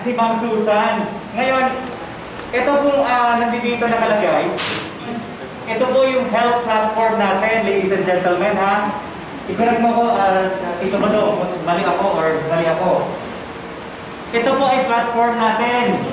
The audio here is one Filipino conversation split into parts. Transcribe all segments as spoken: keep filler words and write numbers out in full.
si Ma'am Susan. Ngayon, ito pong uh, nandito nakalagay. Ito po yung health platform natin, ladies and gentlemen, ha? I-correct mo ko, uh, ito ba do? Mali ako or mali ako? Ito po ay platform natin.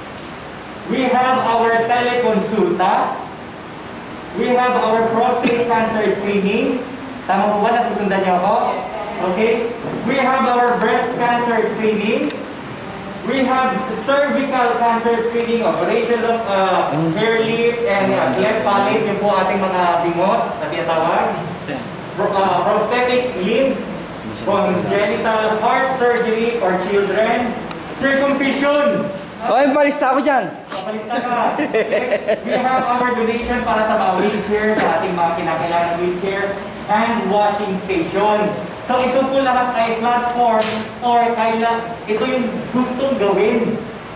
We have our teleconsulta. We have our prostate cancer screening. Tama po ba? Nasusundan niyo ako? Okay? We have our breast cancer screening. We have cervical cancer screening, operation of uh, hair lift and uh, cleft palate, yung po ating mga bingot na tinatawag. Uh, prosthetic limbs, congenital heart surgery for children, circumcision. Oh, ay, palista ako dyan. Palista ka. We have our donation para sa mga wheelchair, sa ating mga kinakailangan wheelchair, and washing station. So ito po lahat ay platform or kaila, ito yung gustong gawin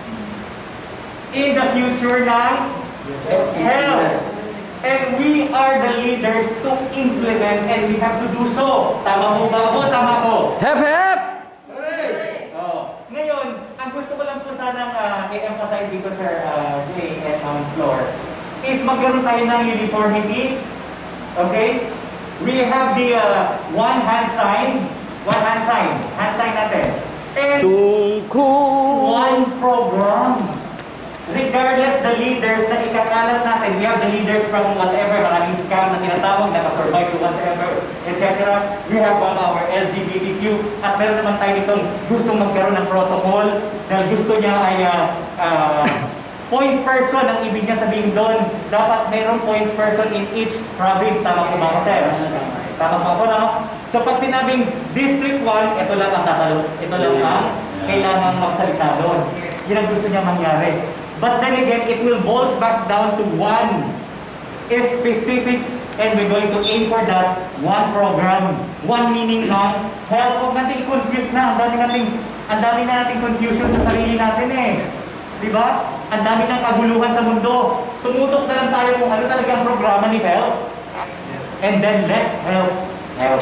in the future ng health. And we are the leaders to implement and we have to do so. Tama mo ba ako? Tama ko? Hep, hep! Oh. Ngayon, ang gusto ko lang po sanang uh, i-emphasize dito, Sir uh, Jay and on floor, is magkaroon tayo ng uniformity. Okay? We have the uh, one hand sign, one hand sign, hand sign natin. And Tungku. one program. Regardless the leaders na ikakalat natin, we have the leaders from whatever, maraming scam na tinatawag, nakasurvive to whatever, et cetera. We have um, our L G B T Q at meron naman tayo nitong gustong magkaroon ng protocol dahil gusto niya ay uh, uh, point person ang ibig niya sabihin doon. Dapat mayroong point person in each province. Tama po ba ako, sir? Tama po ako, no? So pag sinabing District one, ito lang ang tatalo. Ito lang ang kailangang magsalita doon. Yun ang gusto niya mangyari. But then again, it will boils back down to one specific, and we're going to aim for that one program, one meaning ng health. Huwag natin i-confuse na. Ang dami nating, ang dami na nating confusion sa sarili natin eh. Diba? Ang dami ng kaguluhan sa mundo. Tumutok na lang tayo kung ano talaga ang programa ni health. And then let's help health.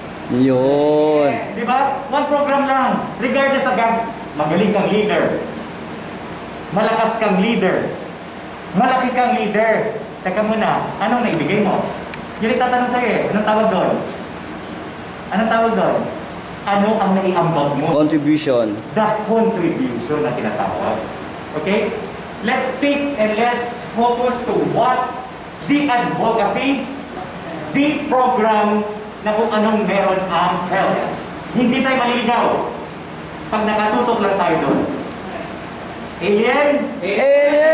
Yun. Diba? One program lang. Regardless of magaling kang leader, malakas kang leader, malaki kang leader. Teka muna, anong naibigay mo? Yun itatanong sa'yo eh. Anong tawag doon? Anong tawag doon? Ano ang naiambag mo? Contribution. The contribution na tinatawag. Okay? Let's stick and let's focus to what the advocacy, the program na kung anong meron ang health. Hindi tayo maliligaw pag nakatutok lang tayo doon. Alien? Alien!